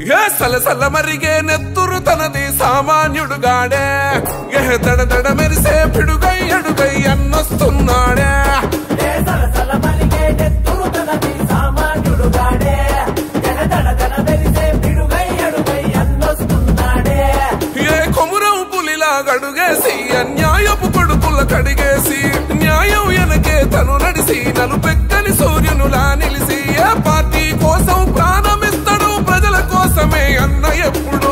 ఏ సలసల మరిగే నెత్తురు తనది సామాన్యుడుగాడే ఏ దడ మెరిసే పిడుగై అడుగై అన్నొస్తున్నాడే ఏ కొమురం పులిలా గడుగేసి అన్యాయపు కొడుకుల కడిగేసి న్యాయం వెనకే తను నడిసి నలుపెక్కని సూర్యునులా నిలిసి ఏ పార్టీ కోసం ప్రాణమిస్తాడు ప్రజల కోసమే అన్న ఎప్పుడు